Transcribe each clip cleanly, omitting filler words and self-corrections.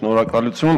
Շնորհակալություն։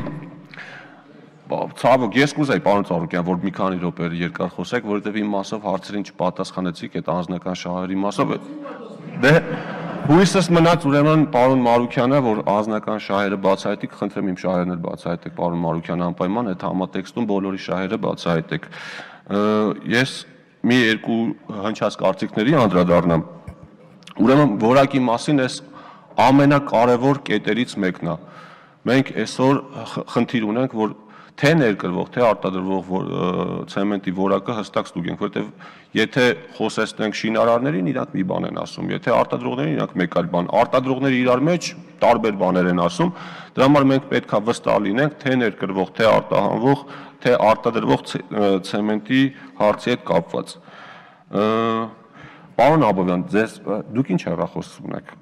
Ցավոք, ես կուզեի պարոն Ծառուկյան, որ մի քանի րոպե երկար խոսեք, որովհետև իմ մասով հարցերին չպատասխանեցիք այդ անձնական շահերի մասով։ Դե հույսս մնաց ուրեմն պարոն Մարուկյանը, որ անձնական շահերը բացահայտիկ, խնդրեմ իմ շահերն էլ բացահայտեք պարոն Մարուկյան, անպայման այդ համատեքստում բոլորի շահերը բացահայտեք։ Ես մի երկու հնչած կարծիքների անդրադառնամ։ Ուրեմն որակի մասին էս ամենակարևոր կետերից մեկն է։ Մենք այսօր խնդիր ունենք, որ թե ներկրվող, թե արտադրվող ցեմենտի որակը հստակ ստուգենք, որովհետև եթե խոսեցնենք շինարարներին, իրանք մի բան են ասում, եթե արտադրողներին, իրանք մեկ այլ բան, արտադրողները իրար մեջ տարբեր բաներ են ասում, դրա համար մենք պետք է վստահ լինենք, թե ներկրվող, թե արտահանվող, թե արտադրվող ցեմենտի հարցի հետ կապված։ Պարոն Աբովյան, դուք ինչ հեռախոս ունեք։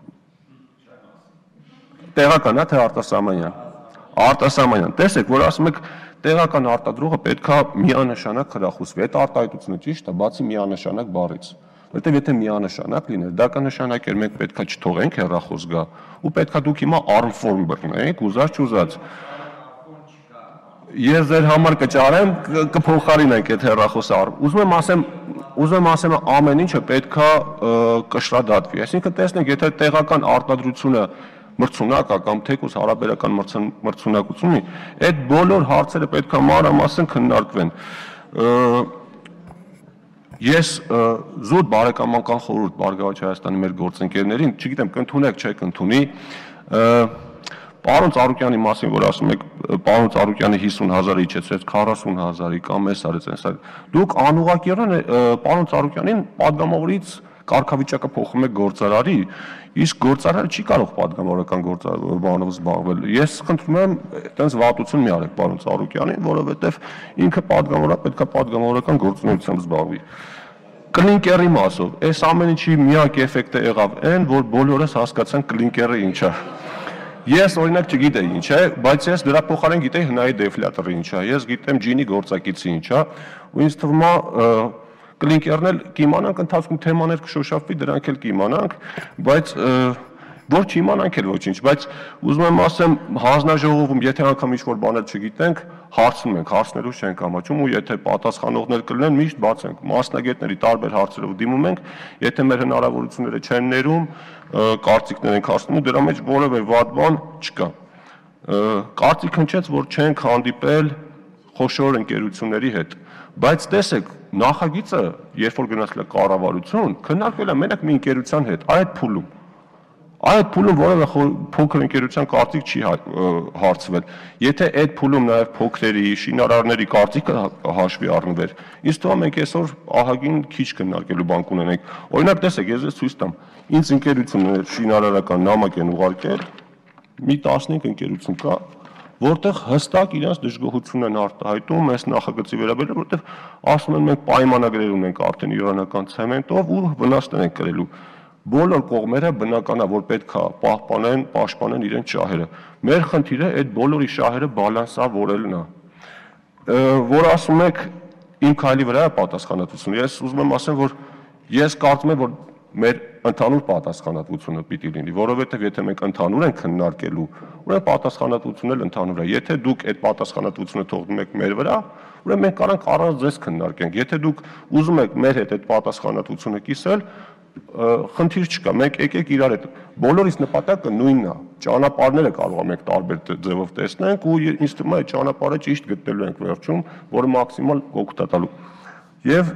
Տեղական է, թե արտասահմանյան։ Արտասահմանյան, տեսեք, որ ասում եք տեղական արտադրողը պետքա միանշանակ հրախուսվի։ Այդ արտահայտությունը ճիշտ է, բացի միանշանակ բառից։ Որտեղ եթե միանշանակ լիներ, դա կնշանակեր մենք պետքա չթողենք հեռախոս գա, ու պետքա դուք հիմա արմֆորմ բռնեք, ուզած։ Ես ձեր համար կճարեմ, կփոխարինենք այդ հեռախոսը։ Ուզում եմ ասեմ, ամեն ինչը պետքա կշռադատվի։ Այսինքն տեսնենք, եթե տեղական արտադրությունը մրցունակ է կամ թեկուզ հարաբերական մրցունակություն ունի, այդ բոլոր հարցերը պետք է մանրամասն քննարկվեն։ Ես զուտ բարեկամական խորհուրդ Բարգավաճ Հայաստանի մեր գործընկերներին, չգիտեմ կընդունեք, չէ կընդունի, պարոն Ծառուկյանի մասին, որ ասում եք, պարոն Ծառուկյանը 50,000-ը իջեցրեց 40,000-ի կամ այս արեց, այս արեց։ Դուք անուղղակիորեն պարոն Ծառուկյանին պատգամավորից կարգավիճակը փոխում եք գործարարի, իսկ գործարարը չի կարող պատգամավորական բանով զբաղվել։ Ես խնդրում եմ այտենց վատություն մի արեք պարոն Ծառուկյանին, որովհետև ինքը պետք է պատգամավորական գործունեությամբ զբաղվի։ Կլինկերի մասով, այս ամեն ինչի միակ էֆեկտը եղավ այն, որ բոլորս հասկացան կլինկերը ինչ է։ Ես օրինակ չգիտեի ինչ է, բայց ես դրա փոխարեն գիտեի հնայի դեֆլյատորը ինչ է, ես գիտեմ ջինի գործակիցը ինչ է, ու ինձ թվում է կլինկերն էլ կիմանանք, ընթացքում թեմաներ կշոշափվի, դրանք էլ կիմանանք, բայց որ չիմանանք էլ ոչինչ, բայց ուզում եմ ասեմ, հանձնաժողովում, եթե անգամ ինչ-որ բաներ չգիտենք, հարցնում ենք, հարցնելու չենք ամաչում, ու եթե պատասխանողներ կլինեն, միշտ բաց ենք, մասնագետների տարբեր հարցերով դիմում ենք, եթե մեր հնարավորությունները չեն ներում, կարծիքներ ենք հասնում, ու դրա մեջ որևէ վատ բան չկա։ Կարծիք հնչեց, որ չենք հանդիպել խոշոր ընկերությունների հետ, բայց տեսեք, նախագիծը, երբ որ գնացել է կառավարություն, քննարկվել է մենակ մի ընկերության հետ, այդ փուլում որևէ փոքր ընկերության կարծիք չի հարցվել։ Եթե այդ փուլում նաև փոքրերի, շինարարների կարծիքը հաշվի առնվեր, ինձ թվում է մենք այսօր ահագին քիչ քննարկելու բան կունենենք։ Օրինակ տեսեք, ես ցույց տամ, ինձ ընկերությունը շինարարական նամակ են ուղարկել, մի 15 ընկերություն կա, որտեղ հստակ իրենց դժգոհությունն են արտահայտում այս նախագծի վերաբերյալ, որտեղ ասում են մենք պայմանագրեր ունենք արդեն իրանական ցեմենտով ու վնասներ են կրելու։ Բոլոր կողմերը բնական է, որ պետք է պաշտպանեն իրենց շահերը։ Մեր խնդիրը այդ բոլորի շահերը բալանսավորելն է։ Որ ասում եք իմ քայլի վրա է պատասխանատվությունը, ես ուզում եմ ասեմ, որ ես կարծում եմ, որ մեր ընդհանուր պատասխանատվությունը պիտի լինի, որովհետև եթե մենք ընդհանուր ենք քննարկելու, ուրեմն պատասխանատվությունն էլ ընդհանուր է։ Եթե դուք այդ պատասխանատվությունը թողնում եք մեր վրա, ուրեմն մենք կարանք առանց ձեզ քննարկենք։ Եթե դուք ուզում եք մեր հետ այդ պատասխանատվությունը կիսել, խնդիր չկա, մենք եկեք իրար հետ։ Բոլորիս նպատակը նույնն է։ Ճանապարհները կարող ենք տարբեր ձևով տեսնենք ու ինձ թվում է այդ ճանապարհը ճիշտ գտնելու ենք վերջում, որը մաքսիմալ օգուտ է տալու։ Եվ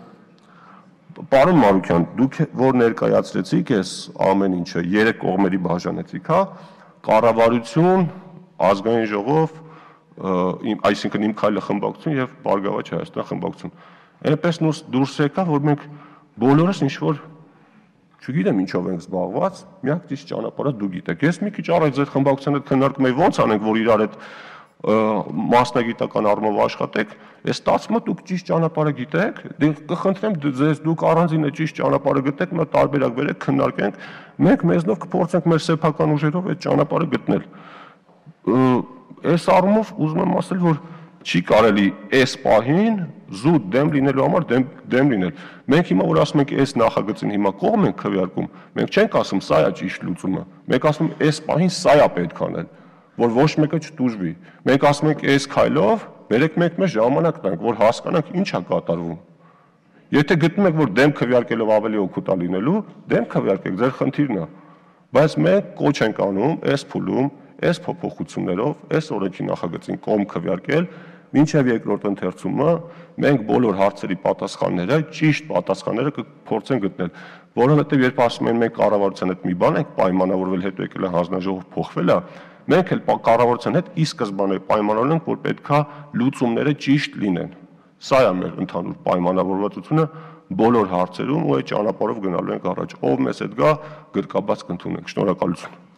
պարոն Մարուկյան, դուք որ ներկայացրեցիք այս ամեն ինչը, 3 կողմերի բաժանեցիք, հա, կառավարություն, ազգային ժողով, այսինքն իմ քայլը խմբակցություն եւ Բարգավաճ Հայաստան խմբակցություն։ Այնպես դուրս եկա, որ մենք բոլորս ինչ որ չգիտեմ ինչով ենք զբաղված, միակ ճիշտ ճանապարհը դու գիտեք։ Ես մի քիչ առաջ ձեր խմբակցության հետ քննարկում էի ոնց անենք, որ իրար հետ մասնագիտական առումով աշխատեք, այս ստացվում է դուք ճիշտ ճանապարհը գիտեք, դե կխնդրեմ ձեզ դուք առանձին է ճիշտ ճանապարհը գտեք, մենք տարբերակ վերեք, քննարկենք, մենք մեզնով կփորձենք մեր սեփական ուժերով այդ ճանապարհը գտնել։ Այս առումով ուզում եմ ասել, որ չի կարելի այս պահին զուտ դեմ լինելու համար դեմ լինել։ Մենք հիմա որ ասում ենք այս նախագծին հիմա կողմ ենք քվեարկում, մենք չենք ասում սա է ճիշտ լուծումը, մենք ասում այս պահին սա է պետք անել, որ ոչ մեկը չտուժվի։ Մենք ասում ենք այս քայլով բերեք մենք մեզ ժամանակ տանք, որ հասկանանք ինչ է կատարվում։ Եթե գտնում եք, որ դեմ քվեարկելով ավելի օգուտ է լինելու, դեմ քվեարկեք, ձեր խնդիրն է։ Բայց մենք կոչ ենք անում այս փուլում, այս փոփոխություններով, այս օրենքի նախագծին կողմ քվեարկել, մինչև երկրորդ ընթերցումը մենք բոլոր հարցերի պատասխանները, ճիշտ պատասխանները կփորձենք գտնել, որովհետև երբ ասում են մենք կառավարության հետ մի բան ենք պայմանավորվել, հետո եկել է հանձնաժողով փոխվել է, մենք էլ կառավարության հետ ի սկզբանե պայմանավորել ենք, որ պետքա լուծումները ճիշտ լինեն։ Սա է մեր ընդհանուր պայմանավորվածությունը բոլոր հարցերում ու այդ ճանապարհով գնալու ենք առաջ։ Ով մեզ հետ գա, գրկաբաց կընդունենք։ Շնորհակալություն։